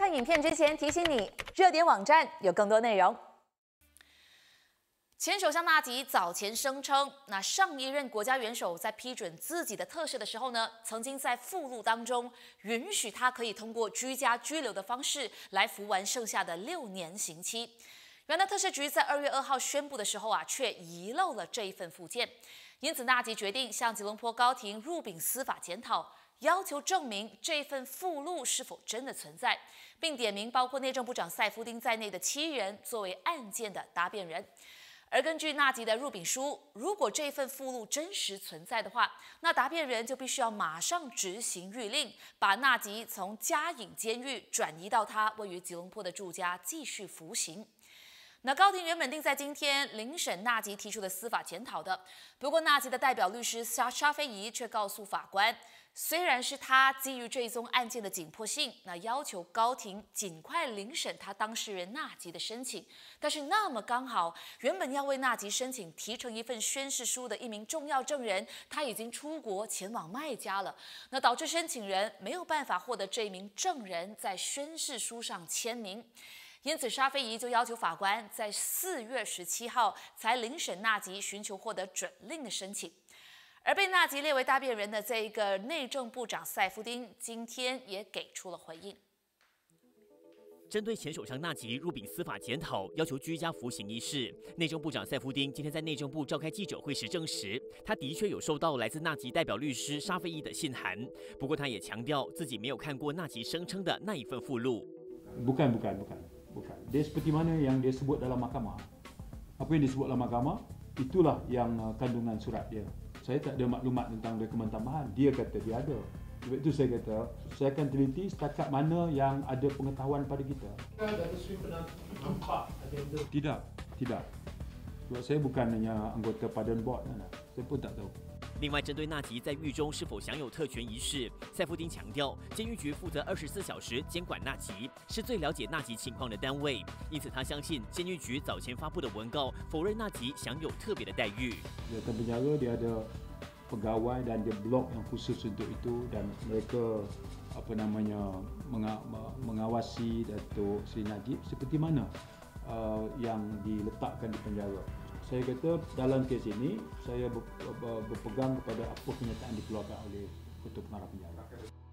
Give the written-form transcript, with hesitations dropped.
看影片之前，提醒你，热点网站有更多内容。前首相纳吉早前声称，上一任国家元首在批准自己的特赦的时候呢，曾经在附录当中允许他可以通过居家拘留的方式来服完剩下的6年刑期。原来特赦局在2月2号宣布的时候却遗漏了这一份附件，因此纳吉决定向吉隆坡高庭入禀司法检讨，要求证明这份附录是否真的存在，并点名包括内政部长赛夫丁在内的7人作为案件的答辩人。而根据纳吉的入禀书，如果这份附录真实存在的话，那答辩人就必须要马上执行谕令，把纳吉从嘉颖监狱转移到他位于吉隆坡的住家继续服刑。高庭原本定在今天聆审纳吉提出的司法检讨的，不过纳吉的代表律师沙菲仪却告诉法官，虽然是他基于这一宗案件的紧迫性，要求高庭尽快聆审他当事人纳吉的申请，但是那么刚好，原本要为纳吉申请提成一份宣誓书的一名重要证人，他已经出国前往麦加了，导致申请人没有办法获得这一名证人在宣誓书上签名。因此，沙菲仪就要求法官在4月17号才聆审纳吉寻求获得准令的申请。而被纳吉列为答辩人的这一个内政部长赛夫丁，今天也给出了回应。 针对前首相纳吉入禀司法检讨，要求居家服刑一事，内政部长赛夫丁今天在内政部召开记者会时证实，他的确有收到来自纳吉代表律师沙菲仪的信函，不过他也强调自己没有看过纳吉声称的那一份附录。 Bukan. Dia seperti mana yang dia sebut dalam mahkamah. Apa yang disebut dalam mahkamah, itulah yang kandungan surat dia. Saya tak ada maklumat tentang dokumen tambahan. Dia kata dia ada. Sebab itu saya kata, saya akan teliti setakat mana yang ada pengetahuan pada kita. Datuk Seri pernah nampak agenda? Tidak. Sebab saya bukan hanya anggota Pardon Board. Saya pun tak tahu. 另外，针对纳吉在狱中是否享有特权一事，赛夫丁强调，监狱局负责24小时监管纳吉，是最了解纳吉情况的单位，因此他相信监狱局早前发布的文告否认纳吉享有特别的待遇。 Dalam penjara dia ada pegawai dan dia blok yang khusus untuk itu dan mereka mengawasi Datuk Seri Najib seperti mana yang diletakkan di penjara. Saya kata dalam kes ini saya berpegang kepada apa kenyataan dikeluarkan oleh Ketua Pengarah Penjara.